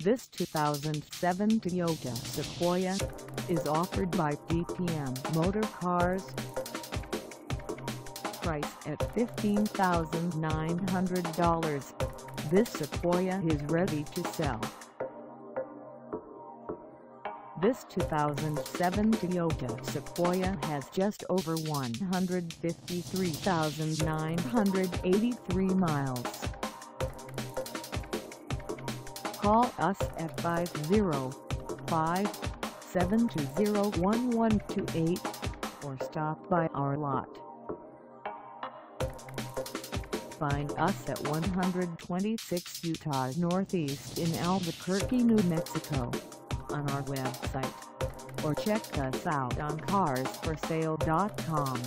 This 2007 Toyota Sequoia is offered by DPM Motorcars. Priced at $15,900, this Sequoia is ready to sell. This 2007 Toyota Sequoia has just over 153,983 miles. Call us at 505-720-1128 or stop by our lot. Find us at 126 Utah Northeast in Albuquerque, New Mexico, on our website, or check us out on carsforsale.com.